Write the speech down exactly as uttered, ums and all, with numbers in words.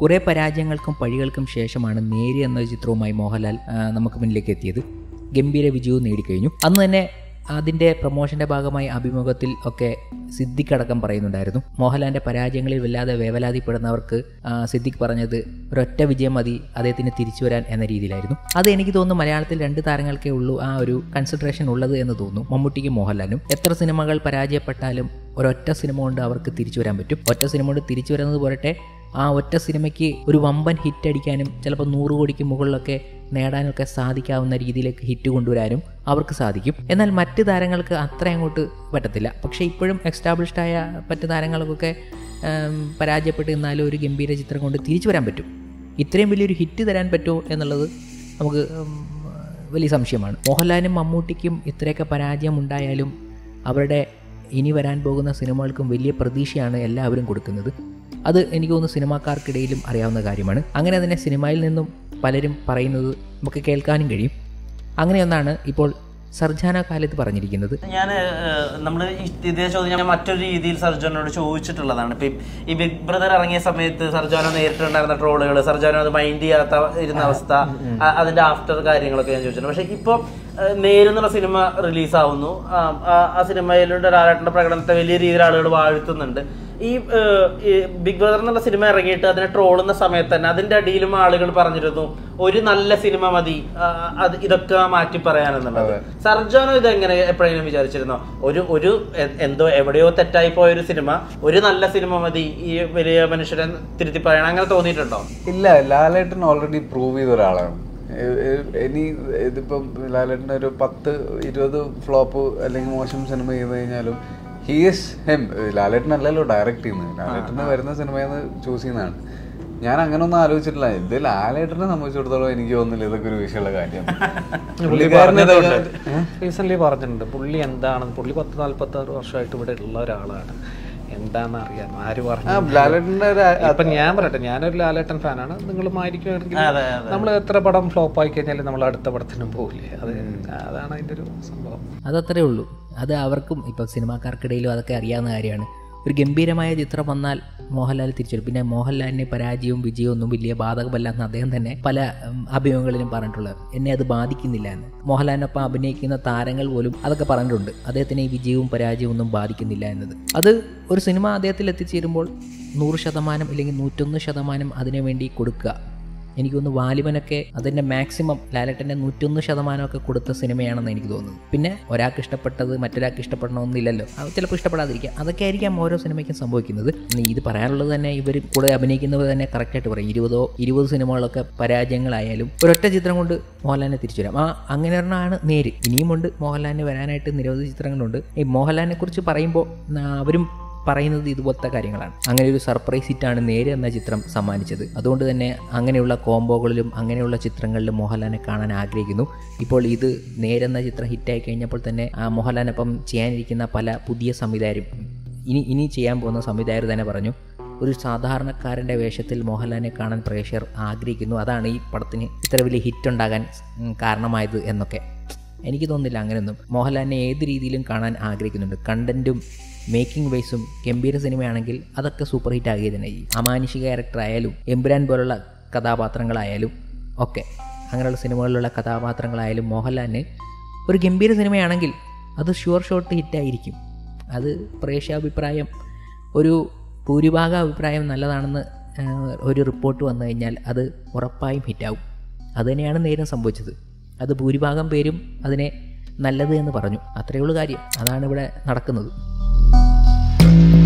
കുറേ പരാജയങ്ങൾക്കും പഴികൾക്കും ശേഷമാണ് നേര് എന്ന ചിത്രവുമായി മോഹൻലാൽ നമുക്ക് മുന്നിലേക്ക് എത്തിയത്. ഗംഭീര വിജയവും നേടിക്കഴിഞ്ഞു. അന്ന് തന്നെ അതിൻ്റെ പ്രൊമോഷൻ്റെ ഭാഗമായി അഭിമുഖത്തിൽ ഒക്കെ സിദ്ദിഖ് അടക്കം പറയുന്നുണ്ടായിരുന്നു. മോഹൻലാലിൻ്റെ പരാജയങ്ങളിൽ വല്ലാതെ വേവലാതിപ്പെടുന്നവർക്ക് സിദ്ദിഖ് പറഞ്ഞത് ഒരൊറ്റ വിജയം മതി അദ്ദേഹത്തിന് തിരിച്ചു വരാൻ എന്ന രീതിയിലായിരുന്നു. അത് എനിക്ക് തോന്നുന്നു മലയാളത്തിൽ രണ്ട് താരങ്ങൾക്കേ ഉള്ളൂ ആ ഒരു കൺസിഡറേഷൻ ഉള്ളത് എന്ന് തോന്നുന്നു, മമ്മൂട്ടിക്കും മോഹൻലാലിനും. എത്ര സിനിമകൾ പരാജയപ്പെട്ടാലും ഒരൊറ്റ സിനിമ കൊണ്ട് അവർക്ക് തിരിച്ചു വരാൻ പറ്റും. ഒറ്റ സിനിമ കൊണ്ട് തിരിച്ചു വരുന്നത് പോരട്ടെ, ആ ഒറ്റ സിനിമയ്ക്ക് ഒരു വമ്പൻ ഹിറ്റ് അടിക്കാനും ചിലപ്പോൾ നൂറ് കോടിക്ക് മുകളിലൊക്കെ നേടാനൊക്കെ സാധിക്കാവുന്ന രീതിയിലേക്ക് ഹിറ്റ് കൊണ്ടുവരാനും അവർക്ക് സാധിക്കും. എന്നാൽ മറ്റ് താരങ്ങൾക്ക് അത്ര അങ്ങോട്ട് പറ്റത്തില്ല. പക്ഷേ ഇപ്പോഴും എക്സ്റ്റാബ്ലിഷ്ഡ് ആയ മറ്റ് താരങ്ങൾക്കൊക്കെ പരാജയപ്പെട്ട് നിന്നാലും ഒരു ഗംഭീര ചിത്രം കൊണ്ട് തിരിച്ചു വരാൻ പറ്റും. ഇത്രയും വലിയൊരു ഹിറ്റ് തരാൻ പറ്റുമോ എന്നുള്ളത് നമുക്ക് വലിയ സംശയമാണ്. മോഹൻലാലിനും മമ്മൂട്ടിക്കും ഇത്രയൊക്കെ പരാജയം ഉണ്ടായാലും അവരുടെ ഇനി വരാൻ പോകുന്ന സിനിമകൾക്കും വലിയ പ്രതീക്ഷയാണ് എല്ലാവരും കൊടുക്കുന്നത്. അത് എനിക്ക് തോന്നുന്നു സിനിമാക്കാർക്കിടയിലും അറിയാവുന്ന കാര്യമാണ്. അങ്ങനെ തന്നെ സിനിമയിൽ നിന്നും പലരും പറയുന്നത് നമുക്ക് കേൾക്കാനും കഴിയും. അങ്ങനെയൊന്നാണ് ഇപ്പോൾ സർജാന കാലത്ത് പറഞ്ഞിരിക്കുന്നത്. ഞാൻ നമ്മൾ ഇതേ ചോദ്യം ഞാൻ മറ്റൊരു രീതിയിൽ സർജാനോട് ചോദിച്ചിട്ടുള്ളതാണ്. ഇപ്പം ഈ ബിഗ് ബ്രദർ ഇറങ്ങിയ സമയത്ത് സർജാന നേരിട്ടുണ്ടായിരുന്ന ട്രോളുകൾ, സർജാന അത് മൈൻഡ് ചെയ്യാത്ത ഇരുന്ന അവസ്ഥ, അതിന്റെ ആഫ്റ്റർ കാര്യങ്ങളൊക്കെ ഞാൻ ചോദിച്ചിട്ടുണ്ട്. പക്ഷെ ഇപ്പോൾ നേരെന്നുള്ള സിനിമ റിലീസാവുന്നു. ആ സിനിമയിലൂടെ ലാലേട്ടൻ്റെ പ്രകടനത്തെ വലിയ രീതിയിൽ ആളുകൾ വാഴ്ത്തുന്നുണ്ട്. ഈ ബിഗ് ബ്രദർ എന്നുള്ള സിനിമ ഇറങ്ങിയിട്ട് അതിനെ ട്രോളുന്ന സമയത്ത് തന്നെ അതിന്റെ അടിയിലും ആളുകൾ പറഞ്ഞിരുന്നു ഒരു നല്ല സിനിമ മതി അത് ഇതൊക്കെ മാറ്റി പറയാനെന്നുള്ളത്. സർജാനോ ഇതെങ്ങനെ എപ്പോഴെങ്കിലും വിചാരിച്ചിരുന്നോ? ഒരു ഒരു എന്തോ എവിടെയോ തെറ്റായി പോയൊരു സിനിമ, ഒരു നല്ല സിനിമ മതി ഈ വലിയ മനുഷ്യരെ തിരുത്തി പറയണം, അങ്ങനെ തോന്നിയിട്ടുണ്ടോ? ഇല്ല, ലാലേട്ടൻ ഓൾറെഡി പ്രൂവ് ചെയ്ത ഒരാളാണ്. ഇനി ഇതിപ്പം ലാലേട്ടൻ്റെ ഒരു പത്ത് ഇരുപത് ഫ്ലോപ്പ് അല്ലെങ്കിൽ മോശം സിനിമ ചെയ്ത് കഴിഞ്ഞാലും ഹി ഈസ് ഹെം. ലാലേട്ടനല്ലല്ലോ ഡയറക്റ്റ് ചെയ്യുന്നത്, ലാലേട്ടന് വരുന്ന സിനിമയിൽ നിന്ന് ചൂസ് ചെയ്യുന്നതാണ്. ഞാൻ അങ്ങനെ ഒന്നും ആലോചിച്ചിട്ടില്ല. ഇത് ലാലേട്ടനെ സംബന്ധിച്ചിടത്തോളം എനിക്ക് തോന്നുന്നില്ല ഇതൊക്കെ ഒരു വിഷയമുള്ള കാര്യം. റീസെന്റ് പറഞ്ഞിട്ടുണ്ട് പുള്ളി എന്താണെന്ന്. പുള്ളി പത്ത് നാല്പത്തി ആറ് വർഷമായിട്ട് ഇവിടെ ഉള്ള ഒരാളാണ്, എന്താണെന്ന് അറിയാം. ആര് പറഞ്ഞു? ഇപ്പൊ ഞാൻ പറയട്ടെ, ഞാനൊരു ലാലേട്ടൻ ഫാനാണ്. നിങ്ങളും ആയിരിക്കുമെങ്കിൽ നമ്മൾ എത്ര പടം ഫ്ലോപ്പ് ആയി കഴിഞ്ഞാലും നമ്മൾ അടുത്ത പടത്തിനും പോകില്ലേ? അത് അതാണ് അതിൻ്റെ ഒരു സംഭവം. അതത്രേ ഉള്ളൂ. അത് അവർക്കും ഇപ്പം സിനിമാക്കാർക്കിടയിലും അതൊക്കെ അറിയാവുന്ന കാര്യമാണ്. ഒരു ഗംഭീരമായ ചിത്രം വന്നാൽ മോഹൻലാൽ തിരിച്ചു വരും. പിന്നെ മോഹൻലാലിന് പരാജയവും വിജയവും ഒന്നും വലിയ ബാധകമല്ല എന്ന് അദ്ദേഹം തന്നെ പല അഭിമുഖങ്ങളിലും പറഞ്ഞിട്ടുള്ളത്. എന്നെ അത് ബാധിക്കുന്നില്ല എന്ന്. മോഹൻലാലിനൊപ്പം അഭിനയിക്കുന്ന താരങ്ങൾ പോലും അതൊക്കെ പറഞ്ഞിട്ടുണ്ട്. അദ്ദേഹത്തിന് ഈ വിജയവും പരാജയവും ഒന്നും ബാധിക്കുന്നില്ല എന്നത്. അത് ഒരു സിനിമ അദ്ദേഹത്തിൽ എത്തിച്ചേരുമ്പോൾ നൂറ് ശതമാനം അല്ലെങ്കിൽ നൂറ്റൊന്ന് ശതമാനം അതിനു വേണ്ടി കൊടുക്കുക. എനിക്കൊന്ന് വാലിബനൊക്കെ അതിൻ്റെ മാക്സിമം ലാലേട്ടൻ്റെ നൂറ്റൊന്ന് ശതമാനമൊക്കെ കൊടുത്ത സിനിമയാണെന്ന് എനിക്ക് തോന്നുന്നു. പിന്നെ ഒരാൾക്ക് ഇഷ്ടപ്പെട്ടത് മറ്റൊരാൾക്ക് ഇഷ്ടപ്പെടണമെന്നില്ലല്ലോ, അത് ചിലപ്പോൾ ഇഷ്ടപ്പെടാതിരിക്കാം. അതൊക്കെ ആയിരിക്കാം ഓരോ സിനിമയ്ക്കും സംഭവിക്കുന്നത്. ഇത് പറയാനുള്ളത് തന്നെ ഇവർ കൂടെ അഭിനയിക്കുന്നവർ തന്നെ കറക്റ്റായിട്ട് പറയും. ഇരുപതോ ഇരുപത് സിനിമകളൊക്കെ പരാജയങ്ങളായാലും ഒരൊറ്റ ചിത്രം കൊണ്ട് മോഹൻലാലിനെ തിരിച്ചു വരാം. ആ അങ്ങനെ ഒരെണ്ണമാണ് നേര്. ഇനിയുമുണ്ട് മോഹൻലാലിന് വരാനായിട്ട് നിരവധി ചിത്രങ്ങളുണ്ട്. ഈ മോഹൻലാലിനെ കുറിച്ച് പറയുമ്പോൾ അവരും പറയുന്നത് ഇതുപോലത്തെ കാര്യങ്ങളാണ്. അങ്ങനെ ഒരു സർപ്രൈസ് ഹിറ്റാണ് നേര് എന്ന ചിത്രം സമ്മാനിച്ചത്. അതുകൊണ്ട് തന്നെ അങ്ങനെയുള്ള കോംബോകളിലും അങ്ങനെയുള്ള ചിത്രങ്ങളിലും മോഹൻലാലിനെ കാണാൻ ആഗ്രഹിക്കുന്നു. ഇപ്പോൾ ഇത് നേരെന്ന ചിത്രം ഹിറ്റായി കഴിഞ്ഞപ്പോൾ തന്നെ ആ മോഹൻലാലിനൊപ്പം ചെയ്യാനിരിക്കുന്ന പല പുതിയ സംവിധായകരും ഇനി ഇനി ചെയ്യാൻ പോകുന്ന സംവിധായകർ തന്നെ പറഞ്ഞു ഒരു സാധാരണക്കാരൻ്റെ വേഷത്തിൽ മോഹൻലാലിനെ കാണാൻ പ്രേക്ഷകർ ആഗ്രഹിക്കുന്നു. അതാണ് ഈ പടത്തിന് ഇത്ര വലിയ ഹിറ്റ് ഉണ്ടാകാൻ കാരണമായത് എന്നൊക്കെ. എനിക്ക് തോന്നുന്നില്ല അങ്ങനെയൊന്നും. മോഹൻലാലിനെ ഏത് രീതിയിലും കാണാൻ ആഗ്രഹിക്കുന്നുണ്ട്. കണ്ടൻറ്റും മേക്കിംഗ് വൈസും ഗംഭീര സിനിമയാണെങ്കിൽ അതൊക്കെ സൂപ്പർ ഹിറ്റ് ആകുക തന്നെ ചെയ്യും. അമാനുഷിക ക്യാരക്ടറായാലും എമ്പുരാൻ പോലുള്ള കഥാപാത്രങ്ങളായാലും ഒക്കെ അങ്ങനെയുള്ള സിനിമകളിലുള്ള കഥാപാത്രങ്ങളായാലും മോഹൻലാലിന് ഒരു ഗംഭീര സിനിമയാണെങ്കിൽ അത് ഷുവർ ഷോട്ട് ഹിറ്റായിരിക്കും. അത് പ്രേക്ഷകാഭിപ്രായം ഒരു ഭൂരിഭാഗ അഭിപ്രായം നല്ലതാണെന്ന് ഒരു റിപ്പോർട്ട് വന്നു കഴിഞ്ഞാൽ അത് ഉറപ്പായും ഹിറ്റാവും. അതുതന്നെയാണ് നേരം സംഭവിച്ചത്. അത് ഭൂരിഭാഗം പേരും അതിനെ നല്ലത് എന്ന് പറഞ്ഞു. അത്രയേ ഉള്ളൂ കാര്യം. അതാണ് ഇവിടെ നടക്കുന്നത്.